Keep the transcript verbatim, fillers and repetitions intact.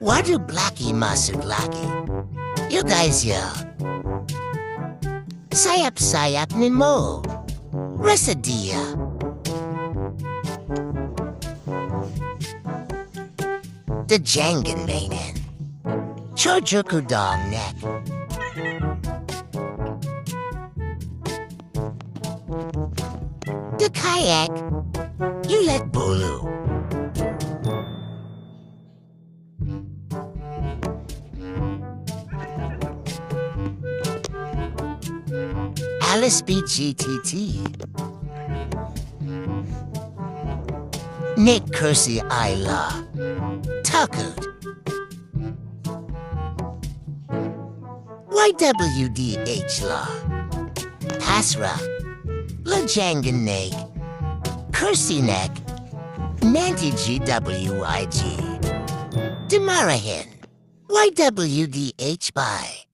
Wadu blaki masuk lagi. You guys ya. Sayap-sayap ni mo. Rasa dia. The jangan mainan. Chojoku dong neck. The kayak. You let bulu. Alice B G T T. Nick Kersey Ayla. Takut. Y W D H La. Pasra. Lajangan Neg. Kersey Neck. Nanti G W I G. Demarahin. Y W D H by.